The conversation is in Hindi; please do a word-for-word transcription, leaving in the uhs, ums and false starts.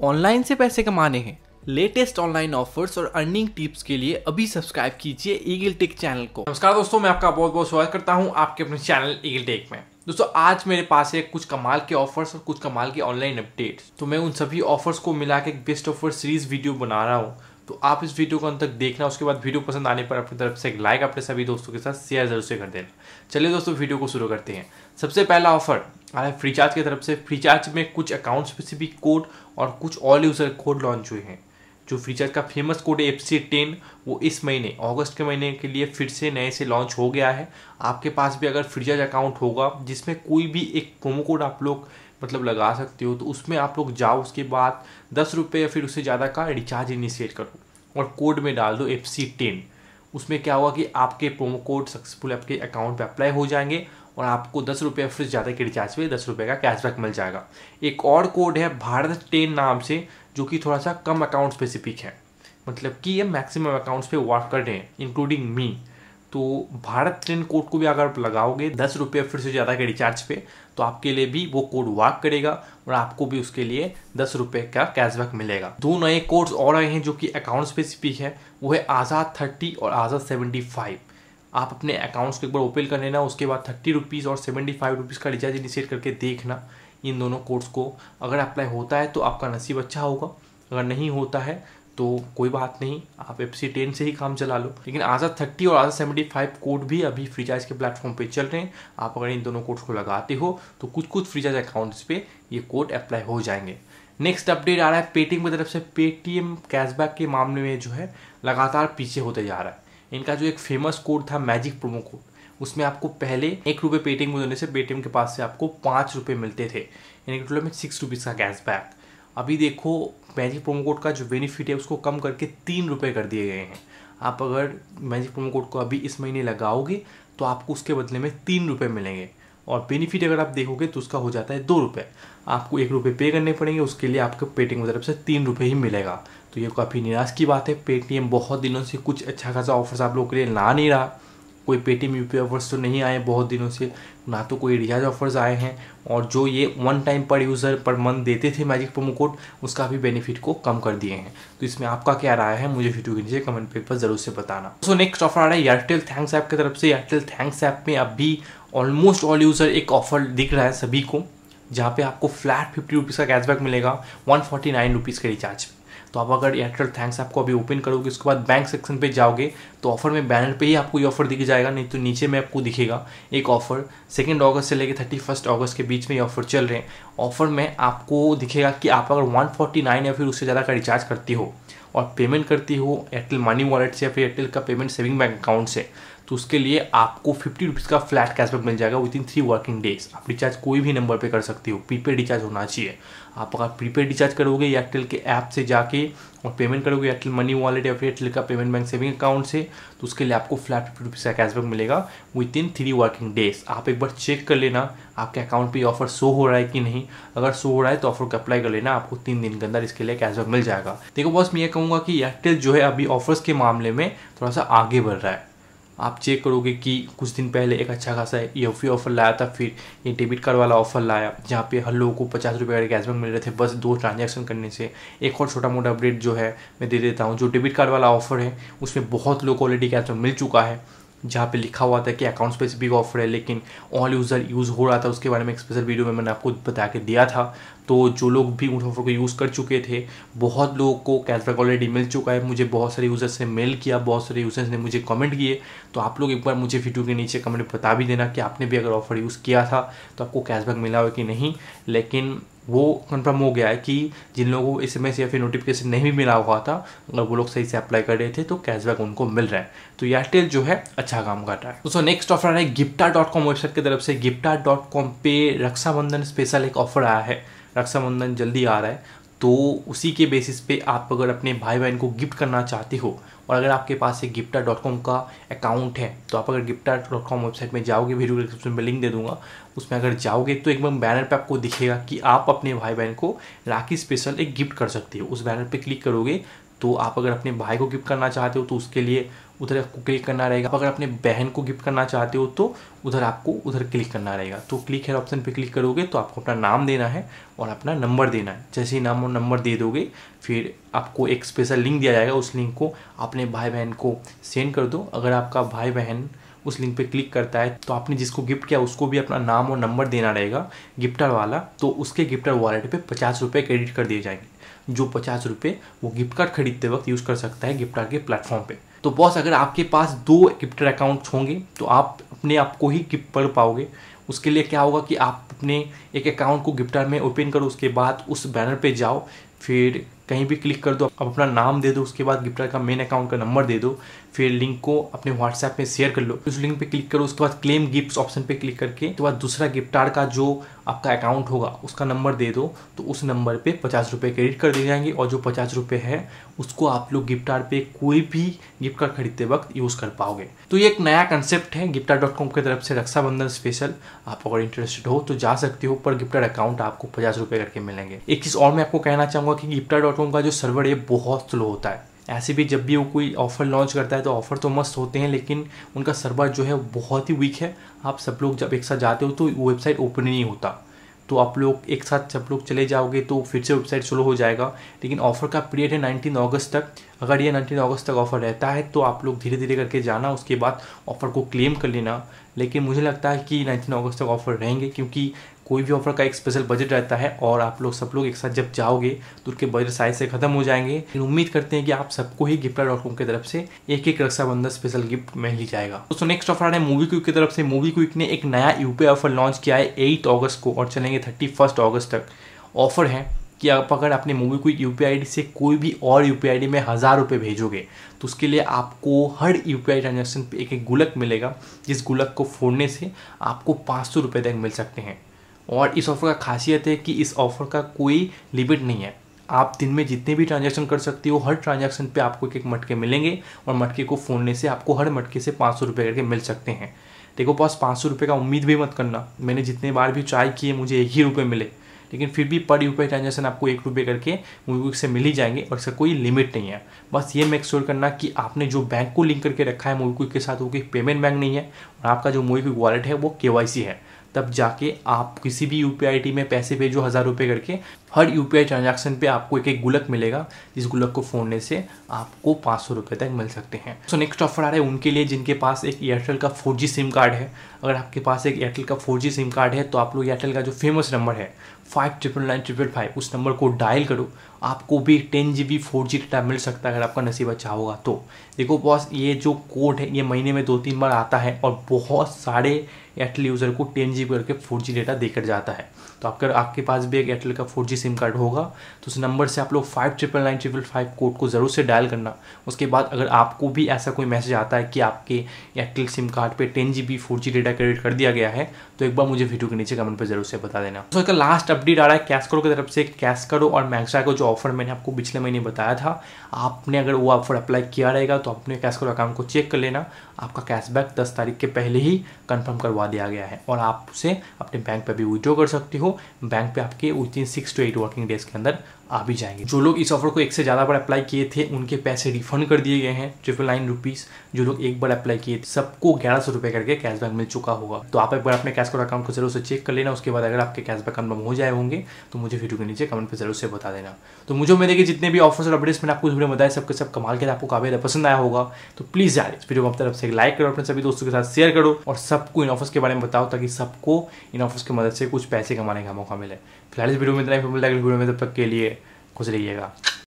ऑनलाइन से पैसे कमाने हैं, लेटेस्ट ऑनलाइन ऑफर्स और अर्निंग टिप्स के लिए अभी सब्सक्राइब कीजिए ईगल टेक चैनल को। नमस्कार दोस्तों, मैं आपका बहुत बहुत स्वागत करता हूं आपके अपने चैनल ईगल टेक में। दोस्तों आज मेरे पास है कुछ कमाल के ऑफर्स और कुछ कमाल के ऑनलाइन अपडेट्स। तो मैं उन सभी ऑफर्स को मिला के एक बेस्ट ऑफर सीरीज वीडियो बना रहा हूँ। तो आप इस वीडियो को अंत तक देखना, उसके बाद वीडियो पसंद आने पर अपनी तरफ से एक लाइक अपने सभी दोस्तों के साथ शेयर जरूर से कर देना। चलिए दोस्तों वीडियो को शुरू करते हैं। सबसे पहला ऑफर आ रहा है फ्रीचार्ज की तरफ से। फ्रीचार्ज में कुछ अकाउंट स्पेसिफिक कोड और कुछ ऑल यूजर कोड लॉन्च हुए हैं। जो फ्रीचार्ज का फेमस कोड है एफ सी टेन, वो इस महीने अगस्त के महीने के लिए फिर से नए से लॉन्च हो गया है। आपके पास भी अगर फ्रीचार्ज अकाउंट होगा जिसमें कोई भी एक प्रोमो कोड आप लोग मतलब लगा सकते हो, तो उसमें आप लोग जाओ, उसके बाद दस रुपये या फिर उससे ज़्यादा का रिचार्ज इनिशिएट करो और कोड में डाल दो एफ सी टेन। उसमें क्या होगा कि आपके प्रोमो कोड सक्सेसफुल आपके अकाउंट पे अप्लाई हो जाएंगे और आपको दस रुपये फिर ज़्यादा के रिचार्ज पे दस रुपये का कैशबैक मिल जाएगा। एक और कोड है भारत टेन नाम से, जो कि थोड़ा सा कम अकाउंट स्पेसिफिक है, मतलब कि ये मैक्सिमम अकाउंट्स पे वर्क कर रहे हैं इंक्लूडिंग मी। तो भारत टेन कोड को भी अगर आप लगाओगे दस रुपये फिर से ज़्यादा के रिचार्ज पे, तो आपके लिए भी वो कोड वर्क करेगा और आपको भी उसके लिए दस रुपये का कैशबैक मिलेगा। दो नए कोड्स और आए हैं जो कि अकाउंट स्पेसिफिक है, वो है आज़ाद थर्टी और आज़ाद सेवेंटी फाइव। आप अपने अकाउंट्स को एक बार ओपन कर लेना, उसके बाद थर्टी रुपीज़ और सेवेंटी फाइव रुपीज़ का रिचार्ज इनिशिएट करके देखना। इन दोनों कोड्स को अगर अप्लाई होता है तो आपका नसीब अच्छा होगा, अगर नहीं होता है तो कोई बात नहीं, आप एफ सी टेन से ही काम चला लो। लेकिन आज़ाद थर्टी और आज़ाद सेवेंटी फाइव कोड भी अभी फ्रीचार्ज के प्लेटफॉर्म पे चल रहे हैं। आप अगर इन दोनों कोड्स को लगाते हो तो कुछ कुछ फ्रीचार्ज अकाउंट्स पे ये कोड अप्लाई हो जाएंगे। नेक्स्ट अपडेट आ रहा है पेटीएम की तरफ से। पेटीएम कैशबैक के मामले में जो है लगातार पीछे होते जा रहा है। इनका जो एक फेमस कोड था मैजिक प्रोमो कोड, उसमें आपको पहले एक रुपये पेटीएम को देने से पेटीएम के पास से आपको पाँच रुपये मिलते थे, यानी कि टोटल में सिक्स रुपीज़ का कैशबैक। अभी देखो मैजिक प्रोमो कोड का जो बेनिफिट है उसको कम करके तीन रुपये कर दिए गए हैं। आप अगर मैजिक प्रोमो कोड को अभी इस महीने लगाओगे तो आपको उसके बदले में तीन रुपये मिलेंगे और बेनिफिट अगर आप देखोगे तो उसका हो जाता है दो रुपये। आपको एक रुपये पे करने पड़ेंगे, उसके लिए आपको पेटीएम की तरफ से तीन रुपये ही मिलेगा। तो ये काफ़ी निराश की बात है। पेटीएम बहुत दिनों से कुछ अच्छा खासा ऑफर्स आप लोगों के लिए ला नहीं रहा। कोई पेटीएम यूपी ऑफर्स तो नहीं आए बहुत दिनों से, ना तो कोई रिचार्ज ऑफर्स आए हैं, और जो ये one time per user per month देते थे मैजिक प्रोमो कोड, उसका भी बेनिफिट को कम कर दिए हैं। तो इसमें आपका क्या राय है मुझे वीडियो के नीचे कमेंट पे पर जरूर से बताना। सो नेक्स्ट ऑफर आ रहा है एयरटेल थैंक्स ऐप की तरफ से। एयरटेल थैंक्स ऐप में अभी ऑलमोस्ट ऑल यूज़र एक ऑफर दिख रहा है सभी को, जहाँ पे आपको फ्लैट फिफ्टी रुपीज़ का कैशबैक मिलेगा वन फोर्टी नाइन रुपीज़ के रिचार्ज पे। तो आप अगर एयरटेल थैंक्स आपको अभी ओपन करोगे, उसके बाद बैंक सेक्शन पे जाओगे तो ऑफर में बैनर पे ही आपको ये ऑफर दिख जाएगा, नहीं तो नीचे में आपको दिखेगा एक ऑफर सेकेंड अगस्त से लेकर थर्टी फर्स्ट अगस्त के बीच में ये ऑफर चल रहे हैं। ऑफर में आपको दिखेगा कि आप अगर वन फोर्टी नाइन या फिर उससे ज़्यादा का रिचार्ज करती हो और पेमेंट करती हो एयरटेल मनी वॉलेट से या फिर एयरटेल का पेमेंट सेविंग बैंक अकाउंट से, तो उसके लिए आपको फिफ्टी रुपीज़ का फ्लैट कैशबैक मिल जाएगा within three working days. आप रिचार्ज कोई भी नंबर पे कर सकती हो, प्रीपेड रिचार्ज होना चाहिए। आप अगर प्रीपेड रिचार्ज करोगे एयरटेल के ऐप से जाके और पेमेंट करोगे एयरटेल मनी वॉलेट या फिर एयरटेल का पेमेंट बैंक सेविंग अकाउंट से, तो उसके लिए आपको फ्लैट फिफ्टी रुपीज़ का कैशबैक मिलेगा within three working days. आप एक बार चेक कर लेना आपके अकाउंट पे ऑफर शो हो रहा है कि नहीं। अगर शो हो रहा है तो ऑफर को अप्लाई कर लेना, आपको तीन दिन के अंदर इसके लिए कैशबैक मिल जाएगा। देखो बॉस, मैं ये कहूँगा कि एयरटेल जो है अभी ऑफर्स के मामले में थोड़ा सा आगे बढ़ रहा है। आप चेक करोगे कि कुछ दिन पहले एक अच्छा खासा ईएफई ऑफर लाया था, फिर ये डेबिट कार्ड वाला ऑफर लाया जहाँ पे हर लोगों को पचास रुपये का कैशबैक मिल रहे थे बस दो ट्रांजैक्शन करने से। एक और छोटा मोटा अपडेट जो है मैं दे देता हूँ, जो डेबिट कार्ड वाला ऑफर है उसमें बहुत लोग को ऑलरेडी कैशबैक मिल चुका है, जहाँ पे लिखा हुआ था कि अकाउंट स्पेसिफिक ऑफर है, लेकिन ऑल यूज़र यूज़ हो रहा था। उसके बारे में एक स्पेशल वीडियो में मैंने आपको बता के दिया था। तो जो लोग भी उस ऑफर को यूज़ कर चुके थे, बहुत लोगों को कैशबैक ऑलरेडी मिल चुका है। मुझे बहुत सारे यूज़र्स ने मेल किया, बहुत सारे यूज़र्स ने मुझे कमेंट किए। तो आप लोग एक बार मुझे वीडियो के नीचे कमेंट बता भी देना कि आपने भी अगर ऑफर यूज़ किया था तो आपको कैशबैक मिला हो कि नहीं। लेकिन वो कंफर्म हो गया है कि जिन लोगों को एसएमएस या फिर नोटिफिकेशन नहीं भी मिला हुआ था, अगर वो लोग सही से अप्लाई कर रहे थे तो कैशबैक उनको मिल रहा है। तो एयरटेल जो है अच्छा काम कर रहा है। दोस्तों नेक्स्ट ऑफर आ रहा है गिफ्टा डॉट कॉम वेबसाइट की तरफ से। गिफ्टा डॉट कॉम पे रक्षाबंधन स्पेशल एक ऑफर आया है। रक्षाबंधन जल्दी आ रहा है, तो उसी के बेसिस पे आप अगर अपने भाई बहन को गिफ्ट करना चाहते हो और अगर आपके पास एक गिफ्टा डॉट कॉम का अकाउंट है, तो आप अगर गिफ्टा डॉट कॉम वेबसाइट में जाओगे, वीडियो डिस्क्रिप्शन में लिंक दे दूंगा, उसमें अगर जाओगे तो एक बार बैनर पे आपको दिखेगा कि आप अपने भाई बहन को राखी स्पेशल एक गिफ्ट कर सकते हो। उस बैनर पे क्लिक करोगे तो आप अगर अपने भाई को गिफ्ट करना चाहते हो तो उसके लिए उधर आपको क्लिक करना रहेगा। अगर अपने बहन को गिफ्ट करना चाहते हो तो उधर आपको उधर क्लिक करना रहेगा। तो क्लिक है ऑप्शन पे क्लिक करोगे तो आपको अपना नाम देना है और अपना नंबर देना है। जैसे ही नाम और नंबर दे दोगे फिर आपको एक स्पेशल लिंक दिया जाएगा, उस लिंक को अपने भाई बहन को सेंड कर दो। अगर आपका भाई बहन उस लिंक पे क्लिक करता है तो आपने जिसको गिफ्ट किया उसको भी अपना नाम और नंबर देना रहेगा गिफ्टर वाला। तो उसके गिफ्टर वॉलेट पे पचास रुपये क्रेडिट कर दिए जाएंगे, जो पचास रुपये वो गिफ्ट कार्ड खरीदते वक्त यूज़ कर सकता है गिफ्ट कार्ड के प्लेटफॉर्म पे। तो बॉस अगर आपके पास दो गिफ्टर अकाउंट्स होंगे तो आप अपने आप को ही गिफ्ट कर पाओगे। उसके लिए क्या होगा कि आप अपने एक अकाउंट को गिफ्टर में ओपन करो, उसके बाद उस बैनर पे जाओ, फिर कहीं भी क्लिक कर दो, अब अपना नाम दे दो, उसके बाद गिफ्टर का मेन अकाउंट का नंबर दे दो, फिर लिंक को अपने व्हाट्सएप में शेयर कर लो। उस लिंक पे क्लिक करो, उसके बाद क्लेम गिफ्ट्स ऑप्शन पे क्लिक करके उसके बाद दूसरा गिफ्टार का जो आपका अकाउंट होगा उसका नंबर दे दो, तो उस नंबर पे पचास रुपये क्रेडिट कर दिए जाएंगे और जो पचास रुपये है उसको आप लोग गिफ्टार पे कोई भी गिफ्ट कार्ड खरीदते वक्त यूज़ कर पाओगे। तो ये एक नया कंसेप्ट है गिफ्टार डॉट कॉम की तरफ से, रक्षाबंधन स्पेशल। आप अगर इंटरेस्टेड हो तो जा सकते हो, पर गिफ्टार अकाउंट आपको पचास रुपये करके मिलेंगे। एक चीज़ और मैं आपको कहना चाहूँगा कि गिफ्टार डॉट कॉम का जो सर्वर है बहुत स्लो होता है। ऐसे भी जब भी वो कोई ऑफर लॉन्च करता है तो ऑफर तो मस्त होते हैं, लेकिन उनका सर्वर जो है बहुत ही वीक है। आप सब लोग जब एक साथ जाते हो तो वेबसाइट ओपन ही नहीं होता, तो आप लोग एक साथ सब लोग चले जाओगे तो फिर से वेबसाइट स्लो हो जाएगा। लेकिन ऑफर का पीरियड है नाइनटीन अगस्त तक। अगर ये नाइनटीन अगस्त तक ऑफर रहता है तो आप लोग धीरे धीरे करके जाना, उसके बाद ऑफर को क्लेम कर लेना। लेकिन मुझे लगता है कि नाइनटीन अगस्त तक ऑफर रहेंगे, क्योंकि कोई भी ऑफर का एक स्पेशल बजट रहता है और आप लोग सब लोग एक साथ जब जाओगे तो उनके बजट साइज से खत्म हो जाएंगे। लेकिन उम्मीद करते हैं कि आप सबको ही गिफ्टार डॉट कॉम की तरफ से एक एक रक्षाबंधन स्पेशल गिफ्ट मिल ही जाएगा। दोस्तों नेक्स्ट ऑफर आ रहा है मूवी क्विक की तरफ से। मूवी क्विक ने एक नया यूपीआई ऑफर लॉन्च किया है एट अगस्त को और चलेंगे थर्टी फर्स्ट अगस्त तक। ऑफर है कि आप अगर अपने मूवी क्विक यूपीआई आईडी से कोई भी और यूपीआई आईडी में हज़ार रुपये भेजोगे तो उसके लिए आपको हर यूपीआई ट्रांजैक्शन पे एक एक गुलक मिलेगा, जिस गुलक को फोड़ने से आपको पाँच सौ रुपये तक मिल सकते हैं। और इस ऑफर का खासियत है कि इस ऑफर का कोई लिमिट नहीं है। आप दिन में जितने भी ट्रांजैक्शन कर सकते हो, हर ट्रांजैक्शन पे आपको एक एक मटके मिलेंगे और मटके को फोड़ने से आपको हर मटके से पाँच सौ रुपये करके मिल सकते हैं। देखो पास पाँच सौ रुपये का उम्मीद भी मत करना। मैंने जितने बार भी ट्राई किए मुझे एक ही रुपये मिले, लेकिन फिर भी पर यूपीआई ट्रांजैक्शन आपको एक रुपये करके मूवी क्विक से मिल ही जाएंगे और इसका कोई लिमिट नहीं है। बस ये मेक श्योर करना कि आपने जो बैंक को लिंक करके रखा है मूवी क्विक के साथ वो कोई पेमेंट बैंक नहीं है और आपका जो मूवी क्विक वॉलेट है वो केवाईसी है। तब जाके आप किसी भी यूपीआई आईडी में पैसे भेजो हज़ार रुपये करके, हर यूपीआई ट्रांजैक्शन पे आपको एक एक गुलक मिलेगा, जिस गुलक को फोड़ने से आपको पाँच सौ रुपये तक मिल सकते हैं। सो नेक्स्ट ऑफर आ रहा है उनके लिए जिनके पास एक एयरटेल का फोर जी सिम कार्ड है। अगर आपके पास एक एयरटेल का फोर जी सिम कार्ड है तो आप लोग एयरटेल का जो फेमस नंबर है five triple nine triple five उस नंबर को डायल करो, आपको भी ten G B four G data मिल सकता है अगर आपका नसीब अच्छा होगा तो। देखो बॉस ये जो कोड है ये महीने में दो तीन बार आता है और बहुत सारे एयरटेल यूज़र को टेन जी बी करके फोर जी डेटा देकर जाता है। तो अगर आपके पास भी एक एयरटेल का फोर जी सिम कार्ड होगा तो उस नंबर से आप लोग five triple nine triple five code को ज़रूर से डायल करना। उसके बाद अगर आपको भी ऐसा कोई मैसेज आता है कि आपके एयरटेल सिम कार्ड पे ten G B four G data credit कर दिया गया है तो एक बार मुझे वीडियो के नीचे कमेंट पे जरूर से बता देना। तो इसका लास्ट अपडेट आ रहा है कैश करो की तरफ से। कैश करो और मैक्सा का जो ऑफर मैंने आपको पिछले महीने बताया था, आपने अगर वो ऑफर अप्लाई किया रहेगा तो अपने कैश करो अकाउंट को चेक कर लेना। आपका कैशबैक दस तारीख के पहले ही कंफर्म करवा दिया गया है और आप उसे अपने बैंक पे भी विड्रॉ कर सकते हो। बैंक पे आपके within six two eight working days के अंदर आ भी जाएंगे। जो लोग इस ऑफर को एक से ज़्यादा बार अप्लाई किए थे उनके पैसे रिफंड कर दिए गए हैं ट्रिपल नाइन रुपीज़। जो लोग एक बार अप्लाई किए सबको ग्यारह सौ रुपये करके कैशबैक मिल चुका होगा। तो आप एक बार अपने कैश करो अकाउंट को जरूर से चेक कर लेना। उसके बाद अगर आपके कैशबैक कंफर्म हो जाए होंगे तो मुझे वीडियो के नीचे कमेंट पर जरूर से बता देना। तो मुझे उम्मीद है कि जितने भी ऑफर्स और अपडेट्स मैंने आपको वीडियो में बताया सबके सब कमाल के आपको काफी पसंद आया होगा। तो प्लीज़ यार इस वीडियो को अपनी तरफ से लाइक करो, अपने सभी दोस्तों के साथ शेयर करो और सबको इन ऑफर्स के बारे में बताओ ताकि सबको इन ऑफर्स की मदद से कुछ पैसे कमाने का मौका मिले। फिलहाल इस वीडियो में इतना ही, वीडियो में तब तक के लिए खुश रहिएगा।